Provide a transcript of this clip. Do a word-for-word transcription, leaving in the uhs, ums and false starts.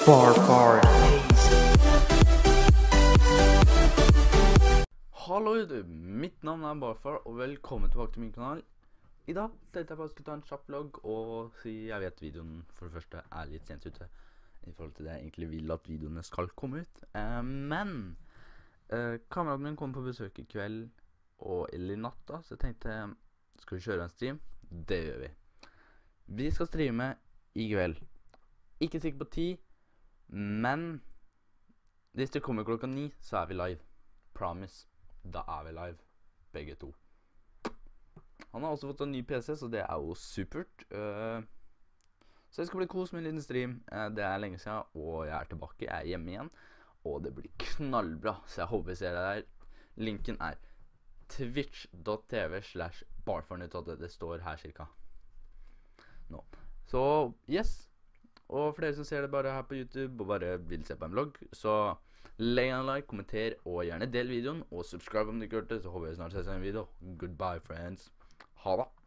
Bar Bar Hallo YouTube, mitt navn er Barfar, og velkommen tilbake til min kanal. I dag tenkte jeg bare skulle ta en kjapp vlogg og si jeg vet videoen for det første er litt sent ute i forhold til det jeg egentlig vil at videoene skal komme ut. Eh, men eh, kameraten min kommer på besøk i kveld og eller i natt da, så jeg tenkte, skal vi kjøre en stream? Det gjør vi. Vi skal streame i kveld. Ikke sikker på ti, men hvis det kommer klokka ni, så er vi live. Promise. Da er vi live, begge to. Han har også fått en ny P C, så det er jo supert. Uh, så det skal bli kos med en liten stream. Uh, det er lenge siden, og jeg er tilbake. Jeg er hjemme igjen, og det blir knallbra. Så jeg håper vi ser deg der. Linken er twitch.tv slash barfarnytt. Det står her cirka nå. Så, yes. Og for dere som ser det bare her på YouTube og bare vil se på en vlogg, så legg en like, kommenter og gjerne del videoen, og subscribe om du ikke har hørt det, så håper jeg snart ses i en video. Goodbye, friends. Ha det.